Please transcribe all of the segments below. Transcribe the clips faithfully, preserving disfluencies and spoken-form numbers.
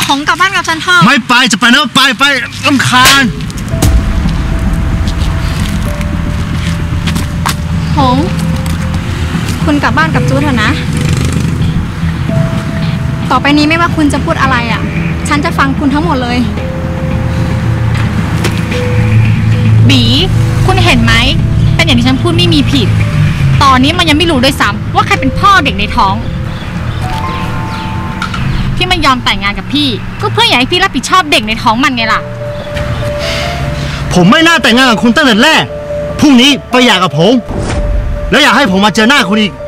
หงกลับบ้านกับฉันเถอะไม่ไปจะไปนะไปไปรำคาญหงคุณกลับบ้านกับจูเถอะนะต่อไปนี้ไม่ว่าคุณจะพูดอะไรอ่ะฉันจะฟังคุณทั้งหมดเลยบีคุณเห็นไหมเป็นอย่างที่ฉันพูดไม่มีผิดตอนนี้มันยังไม่รู้ด้วยซ้ำว่าใครเป็นพ่อเด็กในท้องที่มันยอมแต่งงานกับพี่ก็เพื่ออยากให้พี่รับผิดชอบเด็กในท้องมันไงล่ะผมไม่น่าแต่งงานกับคุณตั้งแต่แรกพรุ่งนี้ไปหย่ากับผมแล้วอยากให้ผมมาเจอหน้าคุณอีก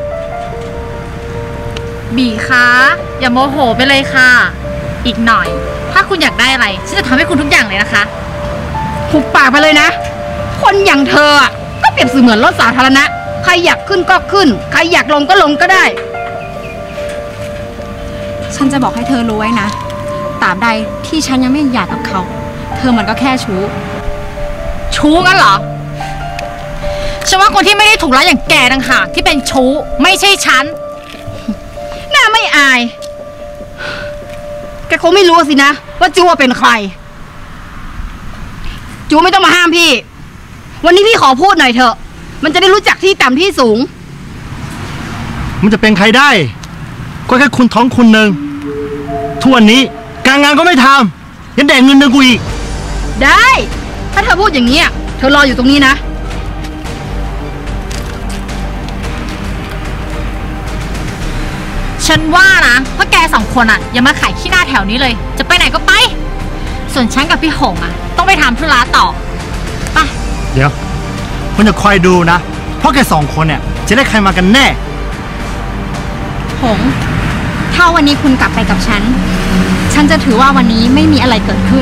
บีคะอย่าโมโหไปเลยค่ะอีกหน่อยถ้าคุณอยากได้อะไรฉันจะทำให้คุณทุกอย่างเลยนะคะหุบปากไปเลยนะคนอย่างเธอก็เปรียบเสมือนรถสาธารณะใครอยากขึ้นก็ขึ้นใครอยากลงก็ลงก็ได้ฉันจะบอกให้เธอรู้ไว้นะตราบใดที่ฉันยังไม่หย่ากับเขาเธอมันก็แค่ชู้ชู้งั้นเหรอฉันว่าคนที่ไม่ได้ถูกรักอย่างแกต่างหากที่เป็นชู้ไม่ใช่ฉันน่าไม่อายแกคงไม่รู้สินะว่าจูเป็นใครจูไม่ต้องมาห้ามพี่วันนี้พี่ขอพูดหน่อยเถอะมันจะได้รู้จักที่ต่ำที่สูงมันจะเป็นใครได้ก็แค่คุณท้องคุณหนึ่งทุกวันนี้การงานก็ไม่ทำยังแดกเงินเดือนกูอีกได้ถ้าเธอพูดอย่างนี้เธอรออยู่ตรงนี้นะฉันว่านะว่าแกสองคนอ่ะอย่ามาขายขี้หน้าแถวนี้เลยจะไปไหนก็ไปส่วนฉันกับพี่หงอ่ะต้องไปทำธุระต่อไปเดี๋ยวคุณจะคอยดูนะเพราะแกสองคนเนี่ยจะได้ใครมากันแน่หงถ้าวันนี้คุณกลับไปกับฉันฉันจะถือว่าวันนี้ไม่มีอะไรเกิดขึ้น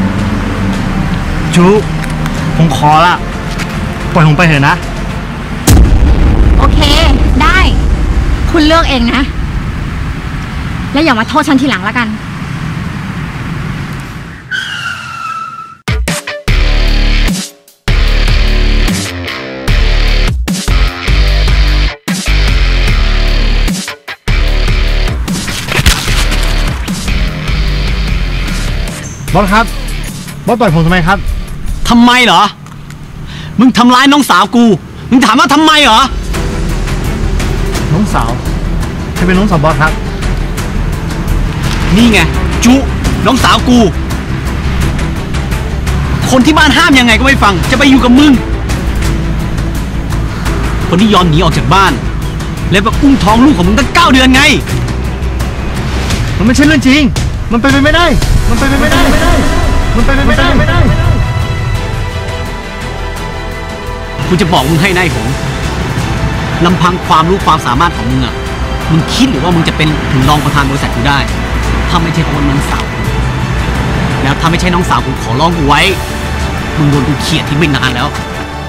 จูผมขอละปล่อยผมไปเถอะนะโอเคได้คุณเลือกเองนะแล้วอย่ามาโทษฉันทีหลังละกันบอสครับบอสต่อยผมทำไมครับทำไมเหรอมึงทำร้ายน้องสาวกูมึงถามว่าทำไมเหรอน้องสาวใครเป็นน้องสาวบอสครับนี่ไงจุน้องสาวกูคนที่บ้านห้ามยังไงก็ไม่ฟังจะไปอยู่กับมึงคนที่ยอมหนีออกจากบ้านแล้วไปอุ้มท้องลูกของมึงตั้งเก้าเดือนไงมันไม่ใช่เรื่องจริงมันเป็นไปไม่ได้มันเป็นไปไม่ได้มันเป็นไปไม่ได้ไม่ได้กูจะบอกมึงให้นายหงลำพังความรู้ความสามารถของมึงอ่ะมึงคิดหรือว่ามึงจะเป็นถึงรองประธานบริษัทกูได้ถ้าไม่ใช่เพราะน้องสาวแล้วถ้าไม่ใช่น้องสาวกูขอร้องกูไว้มึงโดนกูเขี่ยทิ้งไปนานแล้ว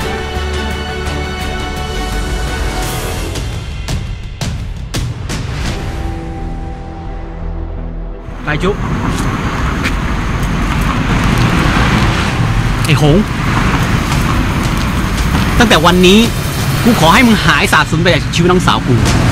ไปจุ๊ไอ้หงตั้งแต่วันนี้กูขอให้มึงหายสาบสูญไปจากชีวิตน้องสาวกู